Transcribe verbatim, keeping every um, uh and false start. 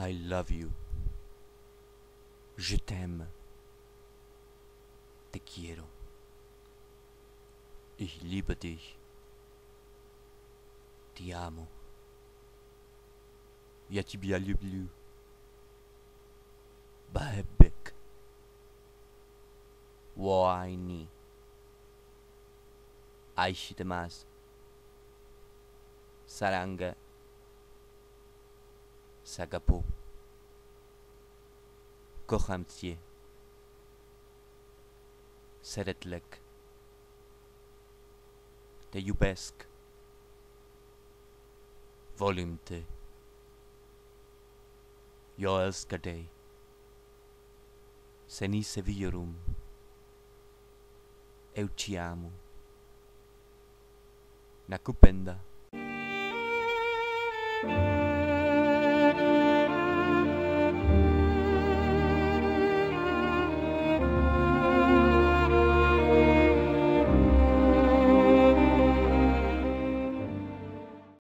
I love you. Je t'aime. Te quiero. Ich liebe dich. Ti amo. Я тебя люблю. بحبك. وعيني. عايشتماس. Saranga. Sagapo. Kocham cię. Seretlek. Te iubesc. Volim te. Jag älskar dig. Senise virum. Eu ci amo. Nakupenda.